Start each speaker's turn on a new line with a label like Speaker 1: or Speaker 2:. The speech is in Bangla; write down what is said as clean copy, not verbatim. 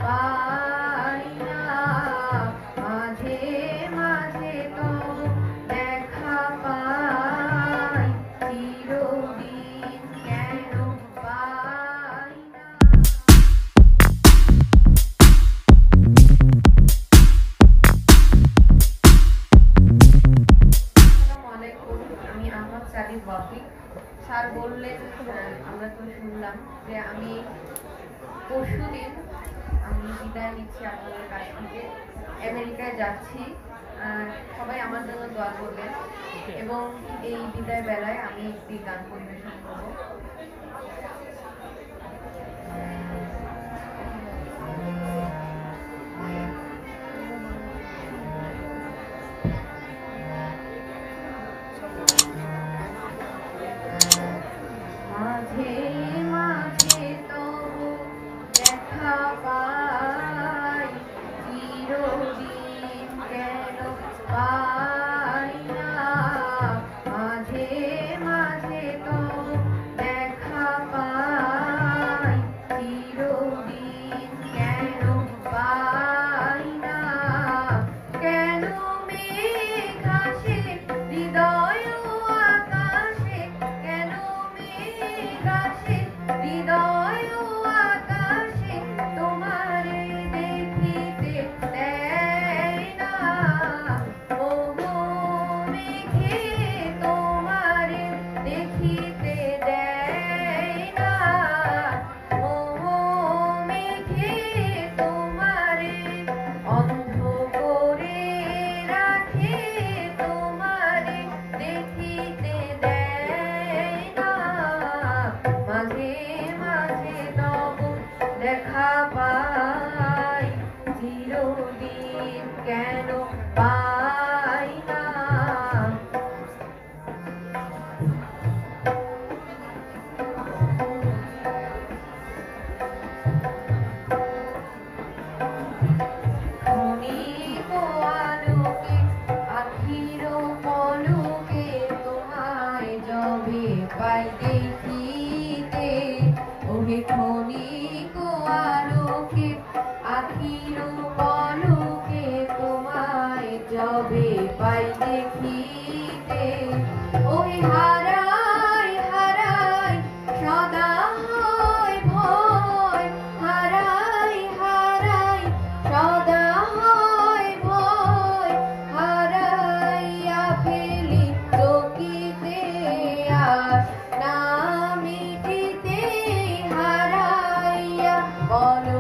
Speaker 1: পাই না, মাঝে মাঝে তবু দেখা পাই, চিরদিন কেন পাই না। আসসালামু আলাইকুম, আমি আহমদ সাদিক বাপি। স্যার বললেন, আমরা তো শুনলাম যে আমি পরশুদিন বিদায় নিচ্ছি আপনাদের কাছ থেকে, আমেরিকায় যাচ্ছি। সবাই আমার জন্য দোয়া করবেন এবং এই বিদায় বেলায় আমি একটি গান পরিবেশন করব। মাঝে মাঝে তবু দেখা পাই, চিরদিন কেন পাই না, মাঝে মাঝে তবু দেখা পাই, চিরদিন কেন পাই না। কেন মেঘ আসে হৃদয় আকাশে, কেন মেঘ আসে হৃদয় আকাশে, তোমারে দেখিতে দেয় না, ওগো মেঘে তোমারে দেখিতে দেয় না, ওগো মেঘে তোমারে অন্ধ করে রাখে, তোমারে দেখিতে দেয় না, মাঝে মাঝে তবু দেখা পাই, চিরদিন কেন পাই না। ক্ষণিক আলোকে আখির পলকে তোমায় যবে পাই দেখিতে, ওহে ক্ষণিক আলোকে আখির পলকে তোমায় যবে পাই দেখিতে, ওহে হারাই হারাই সদা হয় ভয়, হারাই হারাই সদা হয় ভয়, হারাইয়া ফেলি চকিতে আস না মিটিতে, হারাইয়া বল